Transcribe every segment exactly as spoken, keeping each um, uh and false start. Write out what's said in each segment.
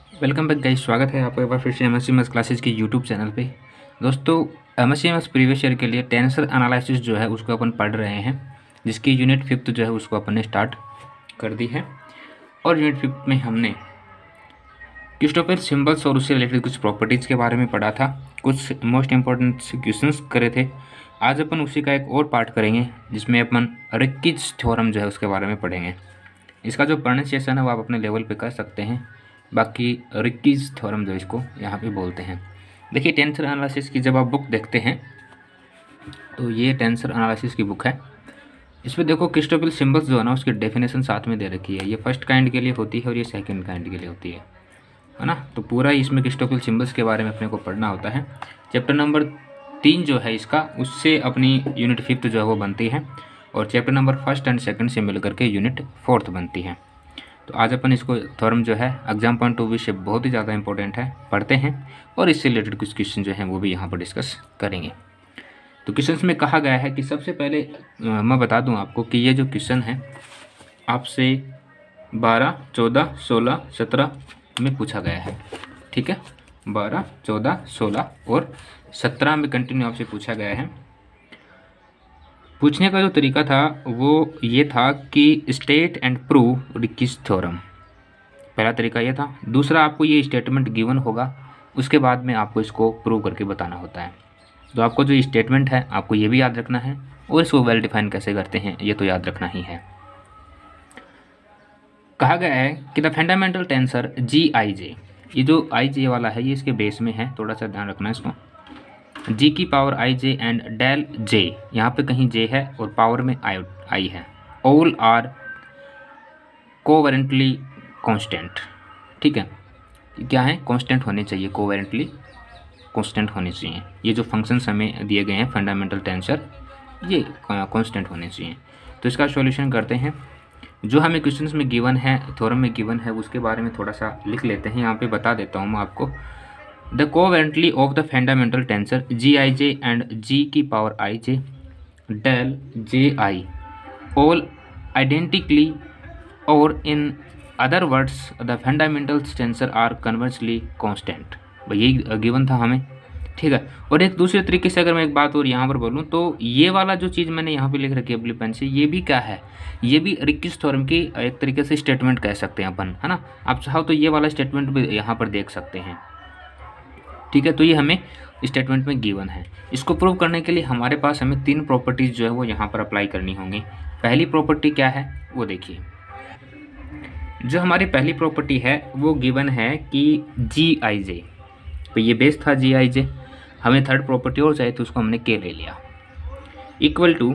Welcome back guys, स्वागत है आपका एक बार फिर से M S C maths classes के यूट्यूब चैनल पे। दोस्तों, M S C maths previous year के लिए टेंसर एनालिसिस जो है उसको अपन पढ़ रहे हैं, जिसकी यूनिट फिफ्थ जो है उसको अपन ने स्टार्ट कर दी है। और यूनिट फिफ्थ में हमने क्रिस्टोफर सिंबल्स और उससे रिलेटेड कुछ प्रॉपर्टीज़ के बारे में पढ़ा था, कुछ मोस्ट इंपॉर्टेंट क्वेश्चंस करे थे। आज अपन उसी का एक और पार्ट करेंगे जिसमें अपन रिक्कीज थ्योरम जो है उसके बारे में पढ़ेंगे। इसका जो प्रोनाउंसिएशन है वो आप अपने लेवल पे कर सकते हैं। बाकी रिक्कीज थ्योरम जो इसको यहाँ पे बोलते हैं। देखिए, टेंसर एनालिसिस की जब आप बुक देखते हैं तो ये टेंसर एनालिसिस की बुक है। इसमें देखो क्रिस्टोफर सिंबल्स जो है ना उसकी डेफिनेशन साथ में दे रखी है। ये फर्स्ट काइंड के लिए होती है और ये सेकंड काइंड के लिए होती है है ना। तो पूरा इसमें क्रिस्टोफर सिंबल्स के बारे में अपने को पढ़ना होता है। चैप्टर नंबर तीन जो है इसका, उससे अपनी यूनिट फिफ्थ जो है वो बनती है, और chapter number first and second से मिल करके यूनिट फोर्थ बनती है। तो आज अपन इसको थ्योरम जो है एग्जाम पॉइंट ऑफ व्यू से बहुत ही ज़्यादा इंपॉर्टेंट है, पढ़ते हैं और इससे रिलेटेड कुछ क्वेश्चन जो हैं वो भी यहाँ पर डिस्कस करेंगे। तो क्वेश्चंस में कहा गया है कि सबसे पहले आ, मैं बता दूँ आपको कि ये जो क्वेश्चन है आपसे बारह, चौदह, सोलह, सत्रह में पूछा गया है। ठीक है, बारह, चौदह, सोलह और सत्रह में कंटिन्यू आपसे पूछा गया है। पूछने का जो तरीका था वो ये था कि state and prove Ricci's theorem. पहला तरीका ये था। दूसरा, आपको ये स्टेटमेंट गिवन होगा, उसके बाद में आपको इसको प्रूव करके बताना होता है। तो आपको जो स्टेटमेंट है आपको ये भी याद रखना है, और इसको वेल डिफाइन कैसे करते हैं ये तो याद रखना ही है। कहा गया है कि the fundamental tensor ji I j, ये जो आई जे वाला है ये इसके बेस में है, थोड़ा सा ध्यान रखना है इसको। जी की power I J and Dell J, यहाँ पे कहीं जे है और पावर में आई आई है। All are covariantly constant. ठीक है, क्या है? कांस्टेंट होने चाहिए, कोवेरेंटली कांस्टेंट होने चाहिए। ये जो फंक्शंस हमें दिए गए हैं फंडामेंटल टेंसर, ये कांस्टेंट होने चाहिए। तो इसका सॉल्यूशन करते हैं। जो हमें क्वेश्चंस में गिवन है, थ्योरम में गिवन है, उसके बारे में थोड़ा सा लिख लेते हैं। यहाँ पे बता देता हूँ मैं आपको। The covariantly of the fundamental tensor ji I J and g की power I j del j i all identically, और in other words the fundamental tensor are conversely constant. भाई यही गिवन था हमें। ठीक है, और एक दूसरे तरीके से अगर मैं एक बात और यहाँ पर बोलूँ तो ये वाला जो चीज़ मैंने यहाँ पे लिख रखी है ब्लू पेन से, ये भी क्या है? ये भी रिक्कीज थ्योरम की एक तरीके से स्टेटमेंट कह सकते हैं अपन, है ना। आप चाहो तो ये वाला स्टेटमेंट भी यहाँ पर देख सकते हैं। ठीक है, तो ये हमें स्टेटमेंट में गिवन है। इसको प्रूव करने के लिए हमारे पास हमें तीन प्रॉपर्टीज़ जो है वो यहाँ पर अप्लाई करनी होंगी। पहली प्रॉपर्टी क्या है वो देखिए। जो हमारी पहली प्रॉपर्टी है वो गिवन है कि जी आई जे, तो ये बेस था जी आई जे। हमें थर्ड प्रॉपर्टी और चाहिए तो उसको हमने के ले लिया, equal to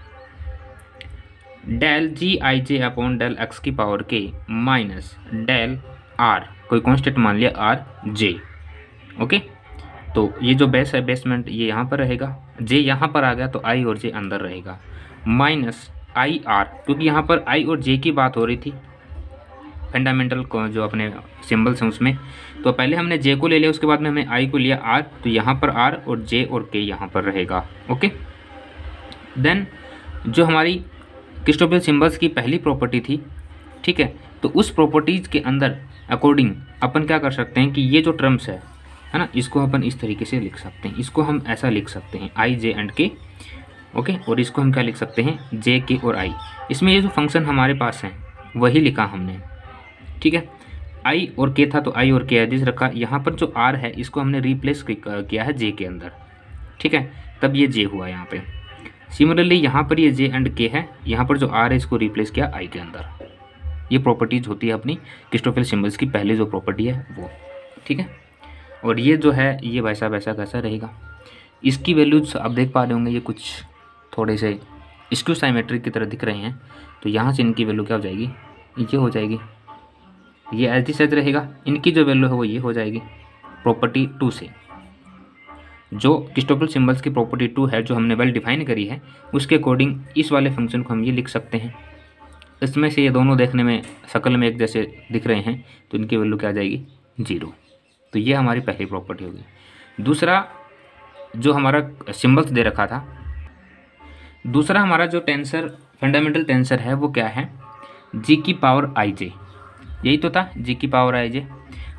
del g I j upon del x की पावर के माइनस डेल आर, कोई कॉन्स्टेंट मान लिया आर जे। ओके, तो ये जो बेस है, बेसमेंट ये यहाँ पर रहेगा, जे यहाँ पर आ गया तो आई और जे अंदर रहेगा, माइनस आई आर, क्योंकि यहाँ पर आई और जे की बात हो रही थी फंडामेंटल को जो अपने सिंबल्स हैं उसमें। तो पहले हमने जे को ले लिया, उसके बाद में हमने आई को लिया आर, तो यहाँ पर आर और जे और के यहाँ पर रहेगा। ओके, देन जो हमारी क्रिस्टोफर सिंबल्स की पहली प्रॉपर्टी थी, ठीक है, तो उस प्रॉपर्टीज़ के अंदर अकॉर्डिंग अपन क्या कर सकते हैं कि ये जो टर्म्स है है ना, इसको अपन इस तरीके से लिख सकते हैं। इसको हम ऐसा लिख सकते हैं आई जे एंड के। ओके, और इसको हम क्या लिख सकते हैं? जे के और आई। इसमें ये जो फंक्शन हमारे पास हैं वही लिखा हमने। ठीक है, आई और के था तो आई और के एडिस रखा। यहाँ पर जो आर है इसको हमने रिप्लेस किया है जे के अंदर। ठीक है, तब ये जे हुआ यहाँ पे। सिमिलरली यहाँ पर ये जे एंड के है, यहाँ पर जो आर है इसको रिप्लेस किया आई के अंदर। ये प्रॉपर्टीज होती है अपनी क्रिस्टोफर सिंबल्स की पहली जो प्रॉपर्टी है वो। ठीक है, और ये जो है ये वैसा वैसा कैसा रहेगा। इसकी वैल्यूज आप देख पा रहे होंगे, ये कुछ थोड़े से स्क्यू साइमेट्रिक की तरह दिख रहे हैं। तो यहाँ से इनकी वैल्यू क्या हो जाएगी? ये हो जाएगी, ये एज इट एज रहेगा। इनकी जो वैल्यू है वो ये हो जाएगी प्रॉपर्टी टू से। जो क्रिस्टोफर सिंबल्स की प्रॉपर्टी टू है जो हमने वेल डिफाइन करी है, उसके अकॉर्डिंग इस वाले फंक्शन को हम ये लिख सकते हैं। इसमें से ये दोनों देखने में शक्ल में एक जैसे दिख रहे हैं, तो इनकी वैल्यू क्या आ जाएगी? जीरो। तो ये हमारी पहली प्रॉपर्टी होगी। दूसरा जो हमारा सिंबल्स दे रखा था, दूसरा हमारा जो टेंसर फंडामेंटल टेंसर है वो क्या है? जी की पावर आई जे, यही तो था जी की पावर आई जे।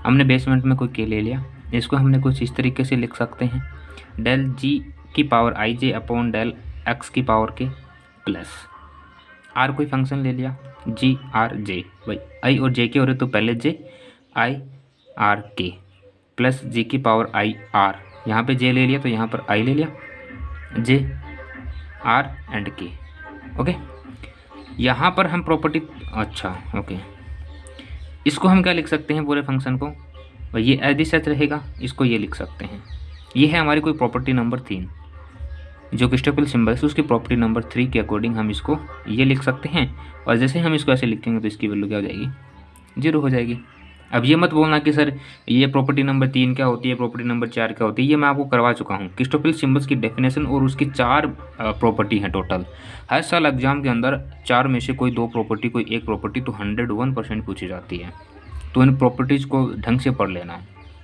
हमने बेसमेंट में कोई के ले लिया, इसको हमने कुछ इस तरीके से लिख सकते हैं, डेल जी की पावर आई जे अपॉन डेल एक्स की पावर के प्लस आर कोई फंक्शन ले लिया, जी आर जे, भाई आई और जे के हो रहे तो पहले जे आई आर के प्लस जी की पावर आई आर, यहाँ पे जे ले लिया तो यहाँ पर आई ले लिया, J R and K. Okay, यहाँ पर हम प्रॉपर्टी, अच्छा ओके, इसको हम क्या लिख सकते हैं पूरे फंक्शन को, और ये एज सच रहेगा, इसको ये लिख सकते हैं। ये है हमारी कोई प्रॉपर्टी नंबर तीन, जो कि स्टेपल सिंबल है उसकी प्रॉपर्टी नंबर थ्री के अकॉर्डिंग हम इसको ये लिख सकते हैं। और जैसे हम इसको ऐसे लिखेंगे तो इसकी वैल्यू क्या हो जाएगी, जीरो हो जाएगी। अब ये मत बोलना कि सर ये प्रॉपर्टी नंबर तीन क्या होती है, प्रॉपर्टी नंबर चार क्या होती है, ये मैं आपको करवा चुका हूँ। क्रिस्टोफल सिंबल्स की डेफिनेशन और उसकी चार प्रॉपर्टी हैं टोटल। हर साल एग्जाम के अंदर चार में से कोई दो प्रॉपर्टी, कोई एक प्रॉपर्टी तो हंड्रेड वन परसेंट पूछी जाती है। तो इन प्रॉपर्टीज़ को ढंग से पढ़ लेना।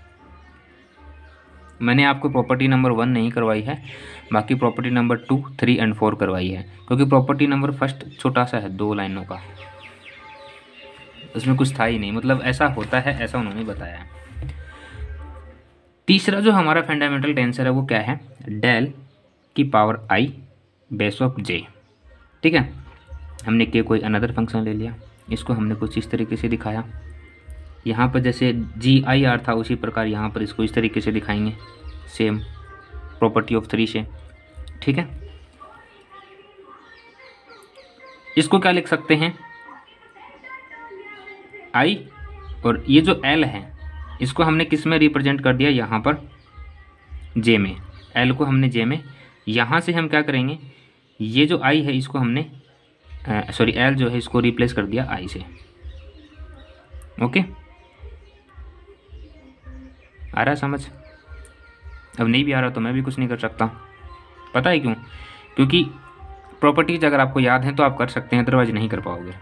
मैंने आपको प्रॉपर्टी नंबर वन नहीं करवाई है, बाकी property number two three and four करवाई है, क्योंकि प्रॉपर्टी नंबर फर्स्ट छोटा सा है, दो लाइनों का, उसमें कुछ था ही नहीं, मतलब ऐसा होता है ऐसा उन्होंने बताया। तीसरा जो हमारा फंडामेंटल टेंसर है वो क्या है, डेल की power I base of J. ठीक है, हमने के कोई अनदर फंक्शन ले लिया, इसको हमने कुछ इस तरीके से दिखाया। यहाँ पर जैसे जी आई आर था उसी प्रकार यहाँ पर इसको इस तरीके से दिखाएंगे, सेम प्रॉपर्टी ऑफ थ्री से। ठीक है, इसको क्या लिख सकते हैं, आई और ये जो एल है इसको हमने किस में रिप्रेजेंट कर दिया, यहाँ पर जे में, एल को हमने जे में, यहाँ से हम क्या करेंगे, ये जो आई है इसको हमने सॉरी एल जो है इसको रिप्लेस कर दिया आई से। ओके, आ रहा समझ? अब नहीं भी आ रहा तो मैं भी कुछ नहीं कर सकता, पता है क्यों, क्योंकि प्रॉपर्टीज अगर आपको याद है तो आप कर सकते हैं, अदरवाइज नहीं कर पाओगे।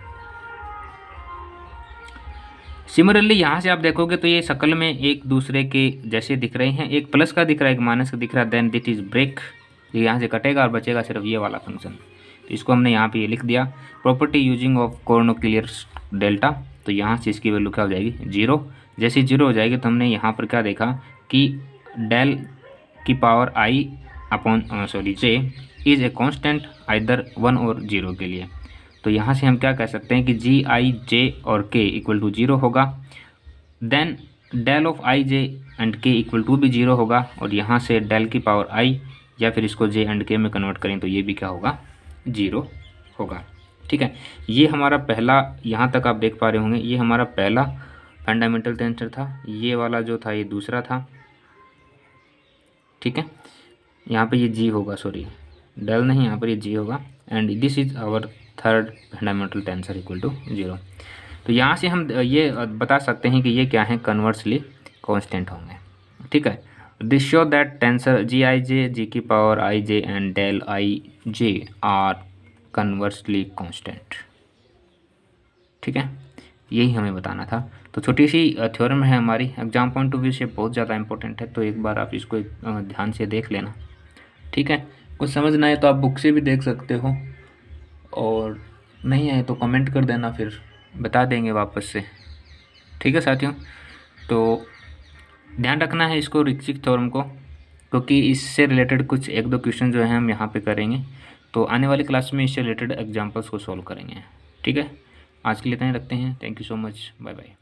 सिमिलरली यहाँ से आप देखोगे तो ये शक्ल में एक दूसरे के जैसे दिख रहे हैं, एक प्लस का दिख रहा है, एक माइनस का दिख रहा है, देन दिट इज ब्रेक, ये यहाँ से कटेगा और बचेगा सिर्फ ये वाला फंक्शन। तो इसको हमने यहाँ पे ये लिख दिया, property using of Kronecker delta, तो यहाँ से इसकी वैल्यू क्या हो जाएगी, जीरो। जैसे जीरो हो जाएगी तो हमने यहाँ पर क्या देखा कि डेल की power I upon sorry J is a constant either one और जीरो के लिए। तो यहाँ से हम क्या कह सकते हैं कि जी आई जे और के इक्वल टू जीरो होगा, then del of I J and K equal to भी जीरो होगा, और यहाँ से डेल की पावर आई या फिर इसको जे एंड के में कन्वर्ट करें तो ये भी क्या होगा, जीरो होगा। ठीक है, ये हमारा पहला, यहाँ तक आप देख पा रहे होंगे, ये हमारा पहला फंडामेंटल टेंसर था, ये वाला जो था ये दूसरा था। ठीक है, यहाँ पे ये जी होगा, सॉरी डेल नहीं, यहाँ पर ये जी होगा, and this is our third fundamental tensor equal to zero. तो यहाँ से हम ये बता सकते हैं कि ये क्या है, कन्वर्सली कांस्टेंट होंगे। ठीक है, this show that tensor ji I J G की power I J and del I J are conversely constant. ठीक है, यही हमें बताना था। तो छोटी सी थ्योरम है हमारी, एग्जाम पॉइंट ऑफ व्यू से बहुत ज़्यादा इंपॉर्टेंट है, तो एक बार आप इसको ध्यान से देख लेना। ठीक है, कुछ समझ ना आए तो आप बुक से भी देख सकते हो, और नहीं आए तो कमेंट कर देना, फिर बता देंगे वापस से। ठीक है साथियों, तो ध्यान रखना है इसको रिक्सिक थ्योरम को, क्योंकि इससे रिलेटेड कुछ एक दो क्वेश्चन जो हैं हम यहाँ पे करेंगे, तो आने वाली क्लास में इससे रिलेटेड एग्जांपल्स को सॉल्व करेंगे। ठीक है, आज के लिए इतना ही रखते हैं। Thank you so much, bye bye.